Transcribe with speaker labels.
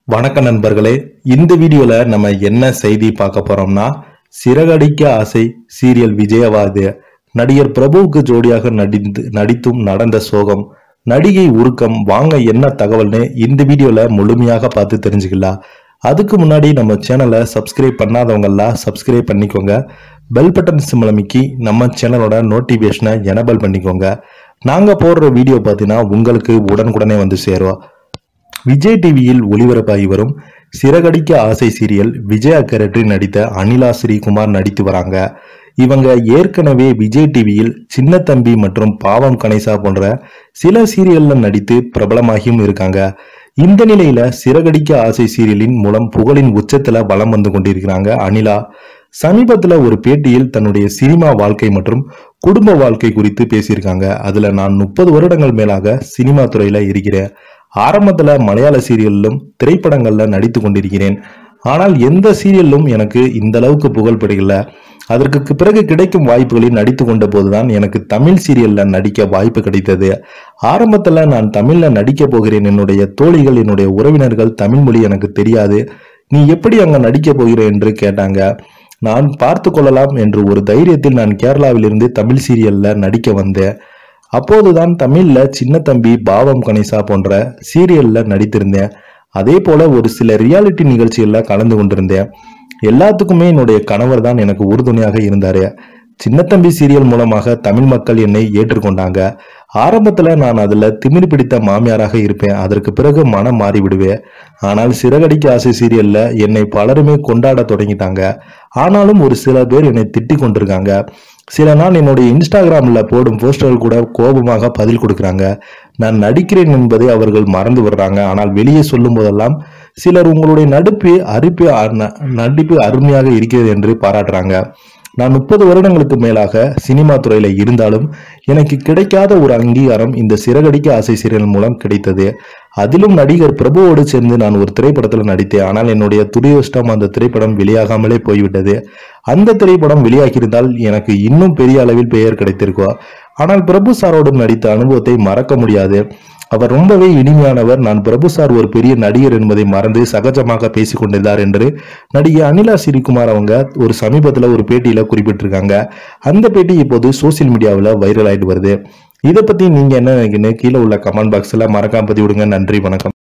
Speaker 1: வணக்க நண்பர்களே, இந்த வீடியோல நம்ம என்ன செய்தி பார்க்க போறோம்னா, சிறகடிக்க ஆசை சீரியல் விஜயவாது நடிகர் பிரபுவுக்கு ஜோடியாக நடித்தும் நடந்த சோகம், நடிகை உருக்கம். வாங்க என்ன தகவல்னு இந்த வீடியோல முழுமையாக பார்த்து தெரிஞ்சுக்கலாம். அதுக்கு முன்னாடி நம்ம சேனலை சப்ஸ்கிரைப் பண்ணாதவங்க எல்லாம் சப்ஸ்கிரைப் பண்ணிக்கோங்க. பெல் பட்டன் சிம்பல் அமைக்கி நம்ம சேனலோட நோட்டிபிகேஷனை எனேபிள் பண்ணிக்கோங்க. நாங்க போடுற வீடியோ பார்த்தீங்கன்னா உங்களுக்கு உடனுக்குடனே வந்து சேரும். விஜய் டிவியில் ஒளிபரப்பாகி வரும் சிறகடிக்க ஆசை சீரியல் விஜயா கேரக்டரில் நடித்த அனிலா ஸ்ரீகுமார் நடித்து வராங்க. இவங்க ஏற்கனவே விஜய் டிவியில் சின்ன தம்பி மற்றும் பாவம் கணேசா போன்ற சில சீரியல்ல நடித்து பிரபலமாகியும் இருக்காங்க. இந்த நிலையில சிறகடிக்க ஆசை சீரியலின் மூலம் புகழின் உச்சத்துல வலம் வந்து கொண்டிருக்கிறாங்க அனிலா. சமீபத்துல ஒரு பேட்டியில் தன்னுடைய சினிமா வாழ்க்கை மற்றும் குடும்ப வாழ்க்கை குறித்து பேசியிருக்காங்க. அதுல நான் 30 வருடங்கள் மேலாக சினிமா துறையில இருக்கிறேன். ஆரம்பத்துல மலையாள சீரியலிலும் திரைப்படங்கள்ல நடித்து கொண்டிருக்கிறேன். ஆனால் எந்த சீரியலும் எனக்கு இந்த அளவுக்கு புகழ் பெறல. அதற்கு பிறகு கிடைக்கும் வாய்ப்புகளில் நடித்து கொண்ட போதுதான் எனக்கு தமிழ் சீரியல்ல நடிக்க வாய்ப்பு கிடைத்தது. ஆரம்பத்துல நான் தமிழ்ல நடிக்க போகிறேன். என்னுடைய தோழிகள், என்னுடைய உறவினர்கள் தமிழ் மொழி எனக்கு தெரியாது, நீ எப்படி அங்க நடிக்க போகிற என்று கேட்டாங்க. நான் பார்த்து கொள்ளலாம் என்று ஒரு தைரியத்தில் நான் கேரளாவிலிருந்து தமிழ் சீரியல்ல நடிக்க வந்தேன். அப்போதுதான் தமிழ்ல சின்ன தம்பி, பாவம் கணேசா போன்ற சீரியல்ல நடித்திருந்தேன். அதே போல ஒரு சில ரியாலிட்டி நிகழ்ச்சிகள்ல கலந்து கொண்டிருந்தேன். எல்லாத்துக்குமே என்னுடைய கணவர் தான் எனக்கு உறுதுணையாக இருந்தாரு. சின்ன தம்பி சீரியல் மூலமாக தமிழ் மக்கள் என்னை ஏற்றுக்கொண்டாங்க. ஆரம்பத்துல நான் அதுல திமிர் பிடித்த மாமியாராக இருப்பேன். அதற்கு பிறகு மனம் மாறி விடுவேன். ஆனால் சிறகடிக்க ஆசை சீரியல்ல என்னை பலருமே கொண்டாட தொடங்கிட்டாங்க. ஆனாலும் ஒரு சில பேர் என்னை திட்டி கொண்டிருக்காங்க. சில நாள் என்னுடைய இன்ஸ்டாகிராம்ல போடும் போஸ்டர்கள் கூட கோபமாக பதில் கொடுக்கறாங்க. நான் நடிக்கிறேன் என்பதை அவர்கள் மறந்து விடுறாங்க. ஆனால் வெளியே சொல்லும் போதெல்லாம் சிலர் உங்களுடைய நடிப்பு அருமையாக இருக்கிறது என்று பாராட்டுறாங்க. நான் 30 வருடங்களுக்கு மேலாக சினிமா துறையில இருந்தாலும் எனக்கு கிடைக்காத ஒரு அங்கீகாரம் இந்த சிறகடிக்க ஆசை சீரியல் மூலம் கிடைத்தது. அதிலும் நடிகர் பிரபுவோடு சேர்ந்து நான் ஒரு திரைப்படத்தில் நடித்தேன். ஆனால் என்னுடைய துரதிர்ஷ்டம் அந்த திரைப்படம் வெளியாகாமலே போய்விட்டது. அந்த திரைப்படம் வெளியாகியிருந்தால் எனக்கு இன்னும் பெரிய அளவில் பெயர் கிடைத்திருக்கும். ஆனால் பிரபு சாரோடு நடித்த அனுபவத்தை மறக்க முடியாது. அவர் ரொம்பவே இனிமையானவர். நான் பிரபு சார் ஒரு பெரிய நடிகர் என்பதை மறந்து சகஜமாக பேசிக் கொண்டிருந்தார் என்று நடிகை அனிலா ஸ்ரீகுமார் அவங்க ஒரு சமீபத்துல ஒரு பேட்டியில குறிப்பிட்டிருக்காங்க. அந்த பேட்டி இப்போது சோசியல் மீடியாவில் வைரல் ஆயிட்டு வருது. இதை பத்தி நீங்க என்ன நினைக்கிறீங்க? கீழே உள்ள கமெண்ட் பாக்ஸ்ல மறக்காம பதிவிடுங்க. நன்றி, வணக்கம்.